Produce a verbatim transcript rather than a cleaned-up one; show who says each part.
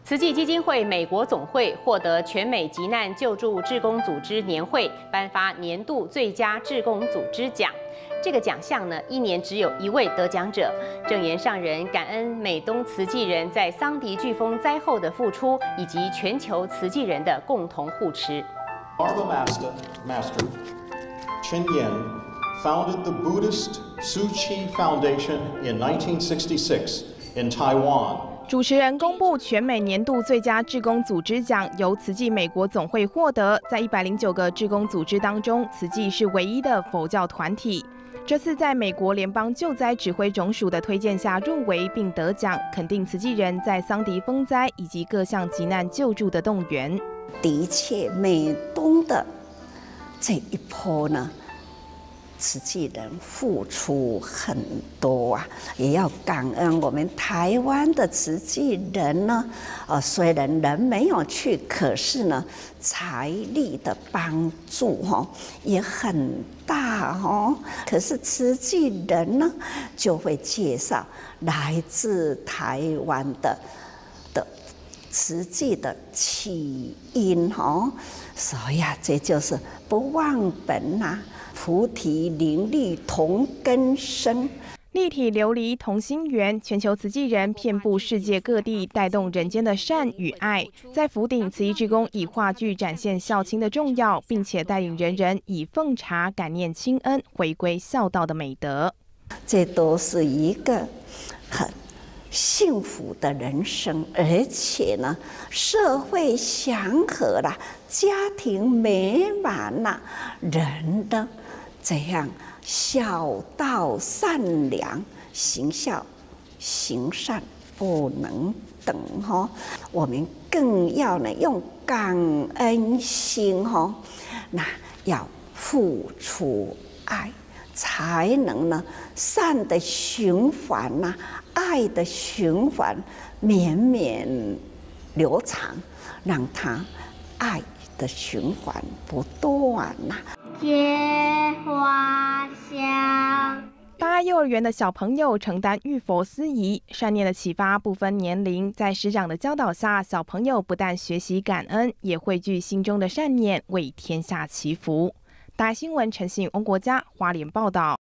Speaker 1: 慈济基金会美国总会获得全美急难救助志工组织年会颁发年度最佳志工组织奖。这个奖项呢，一年只有一位得奖者。证言上人感恩美东慈济人在桑迪飓风灾后的付出，以及全球慈济人的共同护持。
Speaker 2: Dharma Master, Master Chen Yen founded the Buddhist Tzu Chi Foundation in nineteen sixty-six in Taiwan.
Speaker 3: 主持人公布全美年度最佳志工组织奖，由慈济美国总会获得。在一百零九个志工组织当中，慈济是唯一的佛教团体。这次在美国联邦救灾指挥总署的推荐下入围并得奖，肯定慈济人在桑迪风灾以及各项急难救助的动员。
Speaker 4: 的确，美东的这一波呢，慈济人付出很多啊，也要感恩我们台湾的慈济人呢。呃，虽然人没有去，可是呢，财力的帮助哈、哦、也很大哦。可是慈济人呢，就会介绍来自台湾的的慈济的起因哦。所以啊，这就是不忘本呐、啊。菩提林立同根生，
Speaker 3: 立体琉璃同心圆，全球慈济人遍布世界各地，带动人间的善与爱。在福鼎，慈济志工以话剧展现孝亲的重要，并且带领人人以奉茶感念亲恩，回归孝道的美德。
Speaker 4: 这都是一个很幸福的人生，而且呢，社会祥和啦，家庭美满啦，人的这样孝道善良，行孝行善不能等哈。我们更要呢用感恩心哈，那要付出爱，才能呢善的循环呐、啊，爱的循环绵绵流长，让它爱的循环不断呐、啊。
Speaker 5: 结花香。
Speaker 3: 大爱幼儿园的小朋友承担浴佛司仪，善念的启发不分年龄，在师长的教导下，小朋友不但学习感恩，也汇聚心中的善念，为天下祈福。大爱新闻陈信翁国家花莲报道。